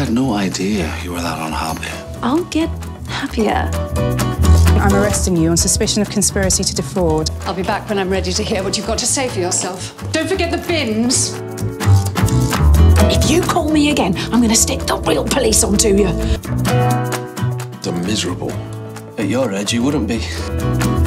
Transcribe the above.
had no idea you were that unhappy. I'll get happier. I'm arresting you on suspicion of conspiracy to defraud. I'll be back when I'm ready to hear what you've got to say for yourself. Don't forget the bins. If you call me again, I'm going to stick the real police onto you. I'm miserable. At your age, you wouldn't be.